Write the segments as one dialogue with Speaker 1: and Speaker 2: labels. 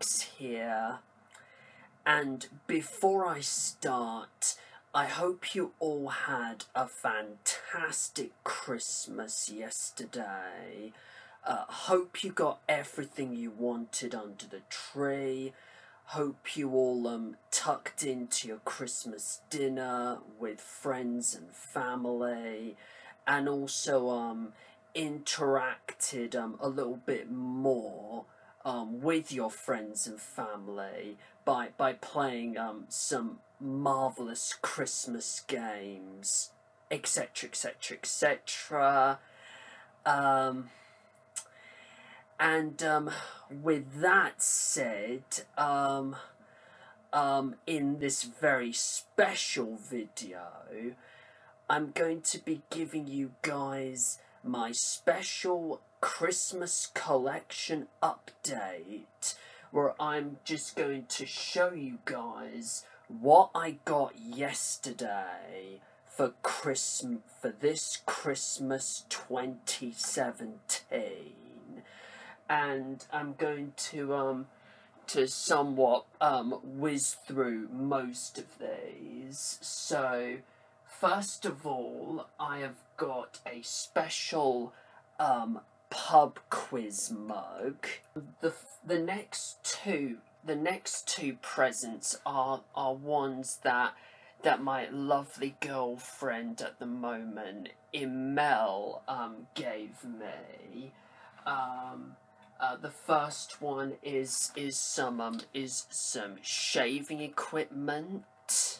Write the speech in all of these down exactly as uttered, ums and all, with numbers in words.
Speaker 1: Alex here, and before I start, I hope you all had a fantastic Christmas yesterday. Uh, hope you got everything you wanted under the tree. Hope you all um tucked into your Christmas dinner with friends and family, and also um interacted um a little bit more um with your friends and family by by playing um some marvelous Christmas games, etc, etc, etc. um And um, with that said, um, um, in this very special video, I'm going to be giving you guys my special Christmas collection update, where I'm just going to show you guys what I got yesterday for Christmas, for this Christmas twenty seventeen. And I'm going to um to somewhat um whiz through most of these. So first of all, I have got a special um pub quiz mug. The the next two the next two presents are are ones that that my lovely girlfriend at the moment, Emel, um gave me. Um Uh, the first one is is some um is some shaving equipment,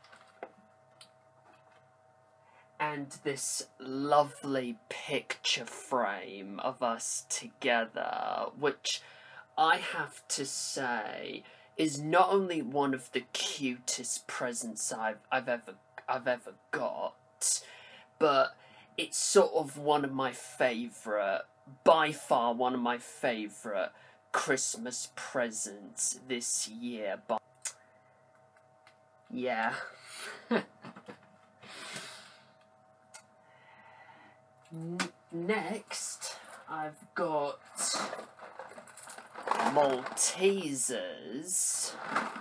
Speaker 1: and this lovely picture frame of us together, which I have to say is not only one of the cutest presents I've I've ever I've ever got, but it's sort of one of my favourite. By far one of my favourite Christmas presents this year. But yeah. Next, I've got Maltesers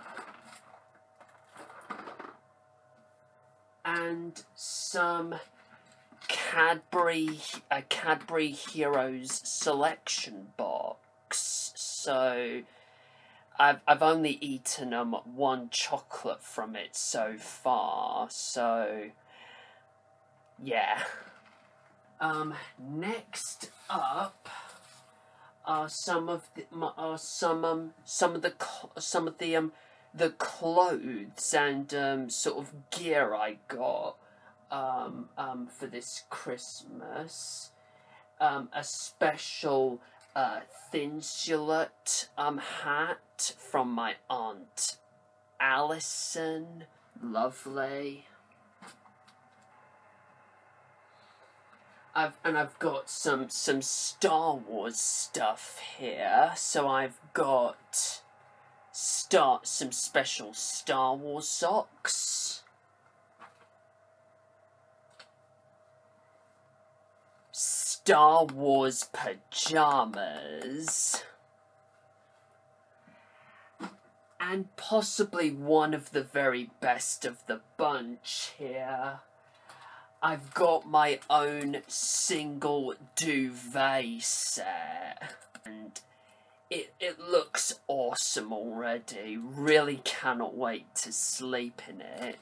Speaker 1: and some Cadbury, a Cadbury Heroes selection box. So I've I've only eaten um one chocolate from it so far. So yeah. Um. Next up are some of the are some um some of the some of the um the clothes and um sort of gear I got. Um, um, for this Christmas, um, a special uh, Thinsulate um, hat from my Aunt Alison. Lovely. I've and I've got some some Star Wars stuff here. So I've got start some special Star Wars socks. Star Wars pajamas, and possibly one of the very best of the bunch here. I've got my own single duvet set, and it, it looks awesome already. Really cannot wait to sleep in it.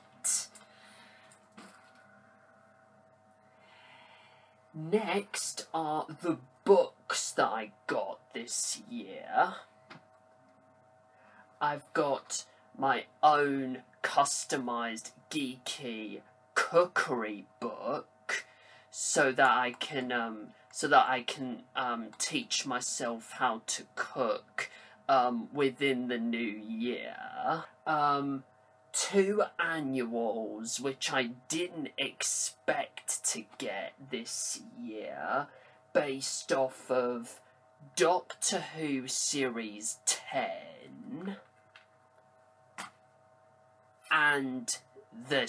Speaker 1: Next are the books that I got this year. I've got my own customised geeky cookery book, so that I can um so that I can um teach myself how to cook um within the new year. Um. Two annuals, which I didn't expect to get this year, based off of Doctor Who Series ten and The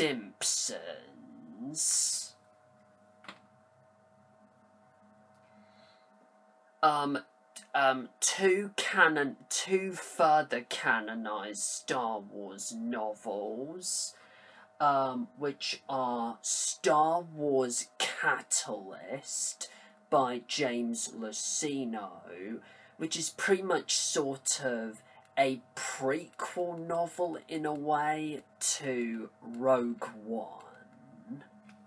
Speaker 1: Simpsons. Um, um, two canon, two further canonized Star Wars novels, um, which are Star Wars Catalyst by James Luceno, which is pretty much sort of a prequel novel in a way to Rogue One.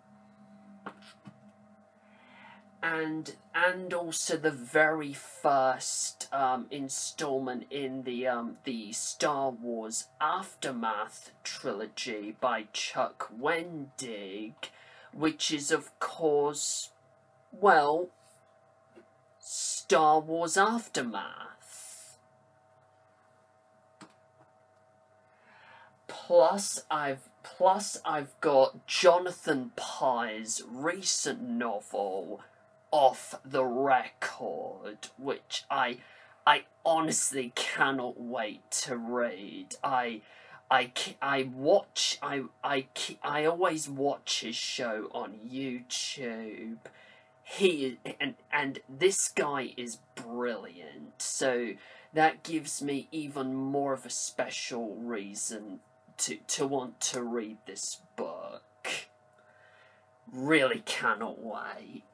Speaker 1: And and also the very first um, installment in the um, the Star Wars Aftermath trilogy by Chuck Wendig, which is of course, well, Star Wars Aftermath. Plus I've plus I've got Jonathan Pye's recent novel, Off the Record, which I I honestly cannot wait to read. I I, I watch I I I always watch his show on YouTube. He and and this guy is brilliant. So that gives me even more of a special reason to to want to read this book. Really cannot wait.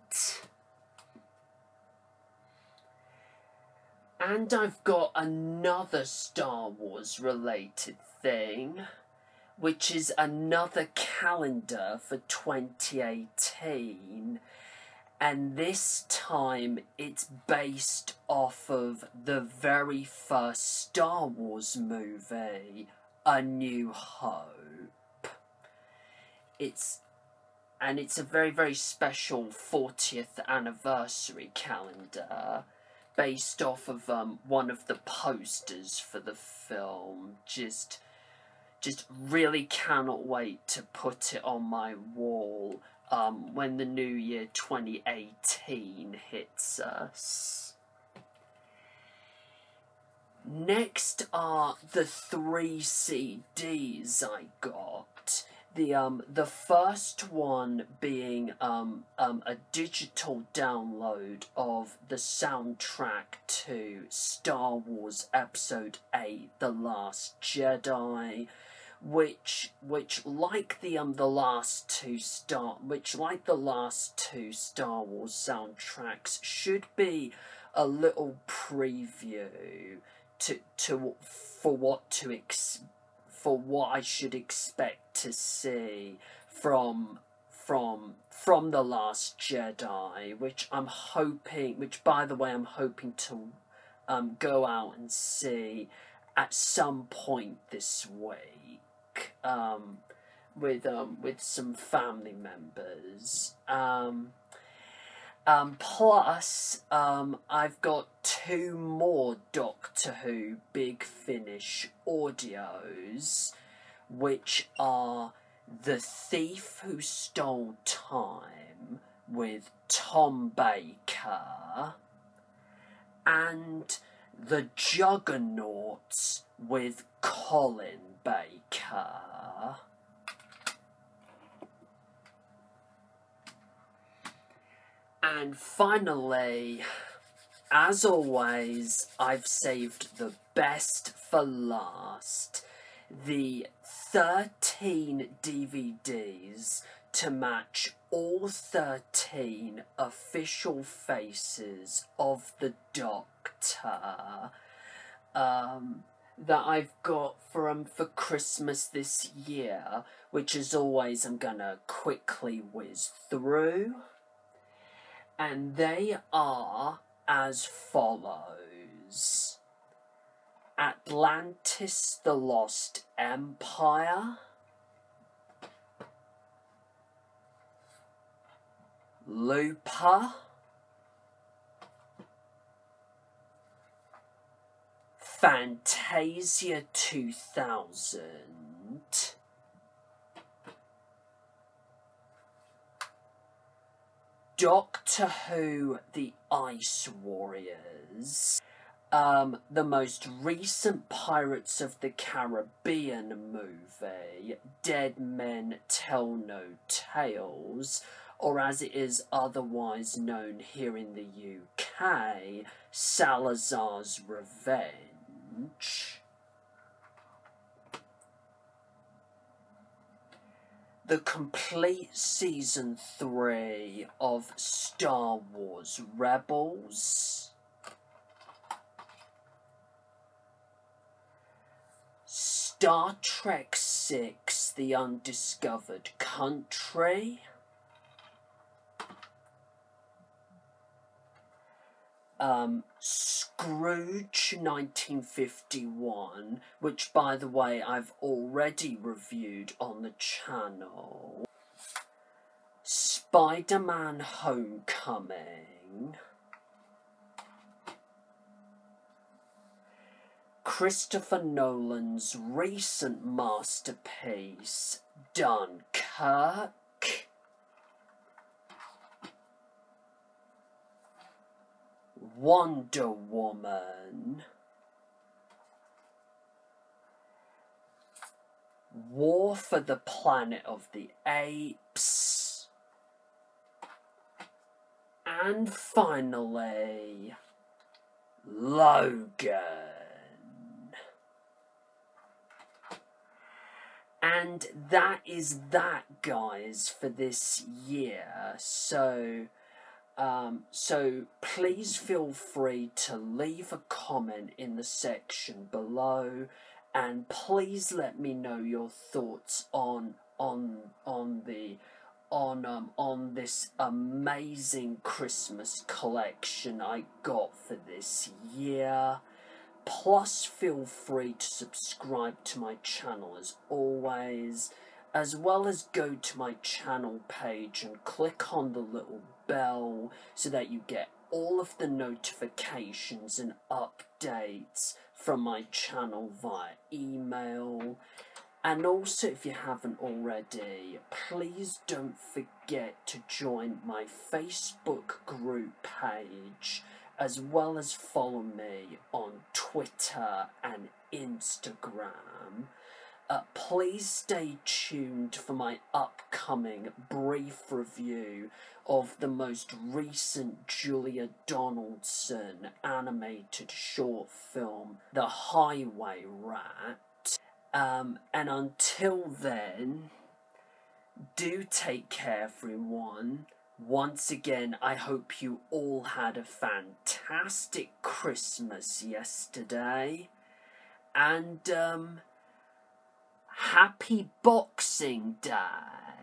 Speaker 1: And I've got another Star Wars related thing, which is another calendar for twenty eighteen, and this time it's based off of the very first Star Wars movie, A New Hope. It's and it's a very, very special fortieth anniversary calendar, based off of um, one of the posters for the film. Just, just really cannot wait to put it on my wall um, when the new year twenty eighteen hits us. Next are the three C Ds I got. The um the first one being um um a digital download of the soundtrack to Star Wars Episode eight, The Last Jedi, which which like the um the last two Star which like the last two Star Wars soundtracks should be a little preview to to for what to ex for what I should expect to see from from from The Last Jedi, which I'm hoping, which by the way I'm hoping to um go out and see at some point this week, um with um with some family members. Um Um, plus, um, I've got two more Doctor Who Big Finish audios, which are The Thief Who Stole Time with Tom Baker and The Juggernauts with Colin Baker. And finally, as always, I've saved the best for last. The thirteen D V Ds to match all thirteen official faces of the Doctor um, that I've got for, um, for Christmas this year, which as always I'm gonna quickly whiz through. And they are as follows: Atlantis the Lost Empire, Looper, Fantasia two thousand, Doctor Who The Ice Warriors, um, the most recent Pirates of the Caribbean movie, Dead Men Tell No Tales, or as it is otherwise known here in the U K, Salazar's Revenge, the complete season three of Star Wars Rebels, Star Trek six The Undiscovered Country, Um, Scrooge nineteen fifty-one, which by the way I've already reviewed on the channel, Spider-Man Homecoming, Christopher Nolan's recent masterpiece, Dunkirk, Wonder Woman, War for the Planet of the Apes, and finally, Logan. And that is that, guys, for this year. So... Um, so please feel free to leave a comment in the section below, and please let me know your thoughts on on on the on um on this amazing Christmas collection I got for this year. Plus, feel free to subscribe to my channel as always, as well as go to my channel page and click on the little bell so that you get all of the notifications and updates from my channel via email. And also, if you haven't already, please don't forget to join my Facebook group page, as well as follow me on Twitter and Instagram. Uh, please stay tuned for my upcoming brief review of the most recent Julia Donaldson animated short film, The Highway Rat. Um, and until then, do take care, everyone. Once again, I hope you all had a fantastic Christmas yesterday. And, um... Happy Boxing Day!